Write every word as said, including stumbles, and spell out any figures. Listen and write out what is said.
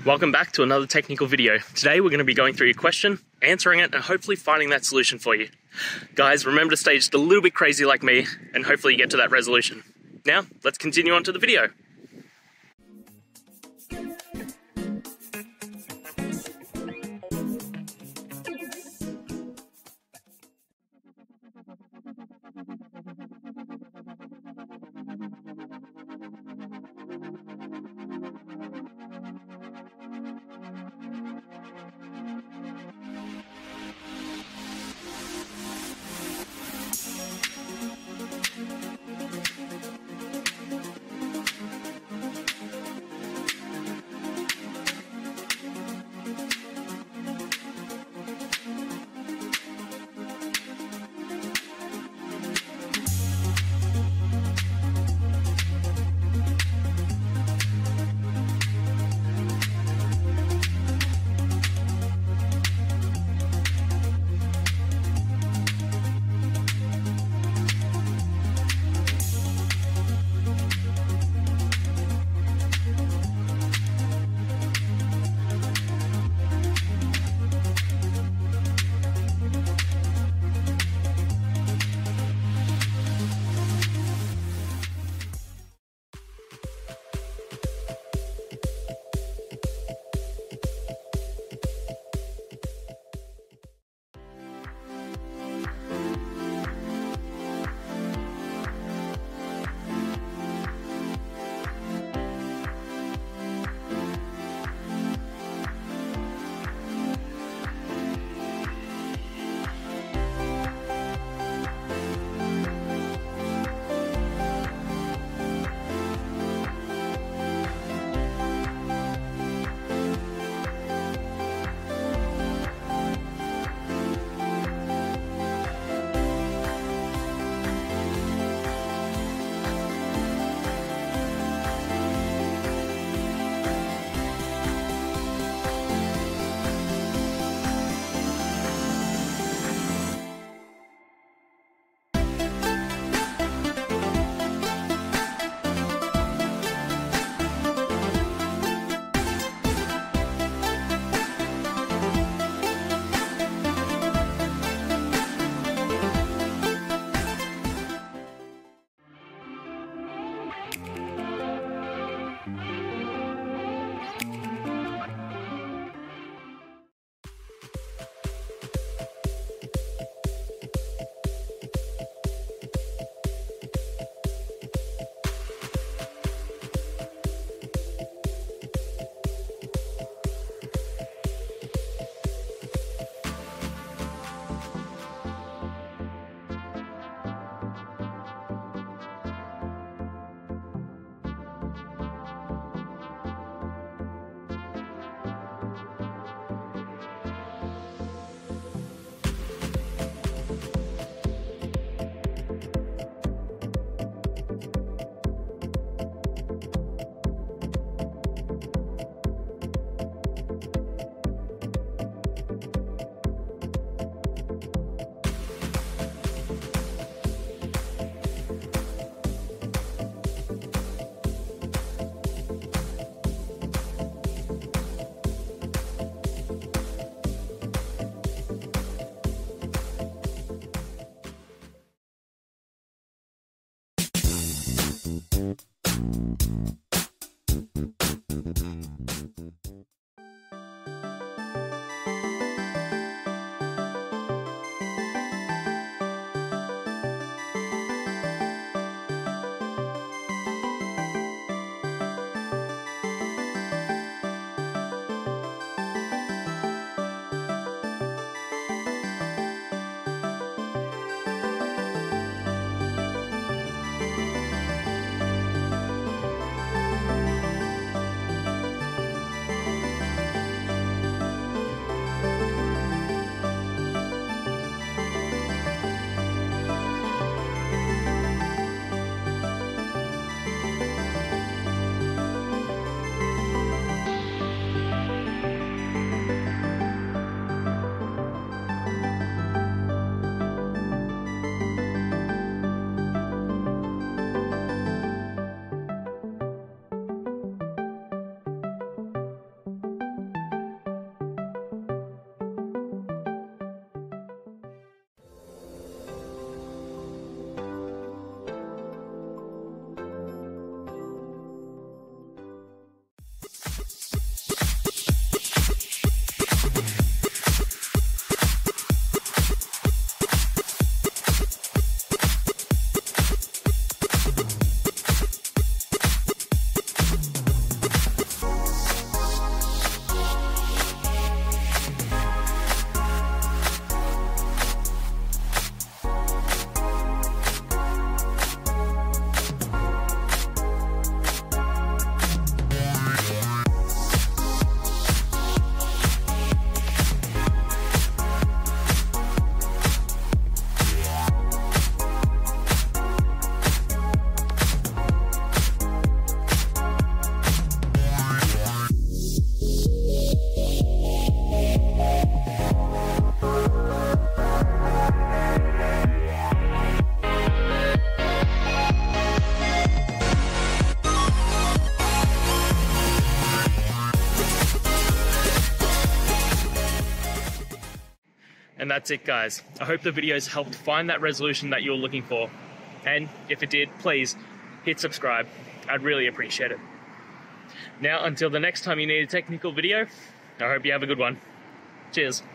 Welcome back to another technical video. Today we're going to be going through your question, answering it, and hopefully finding that solution for you. Guys, remember to stay just a little bit crazy like me, and hopefully you get to that resolution. Now, let's continue on to the video. And that's it, guys. I hope the videos helped find that resolution that you're looking for. And if it did, please hit subscribe. I'd really appreciate it. Now, until the next time you need a technical video, I hope you have a good one. Cheers.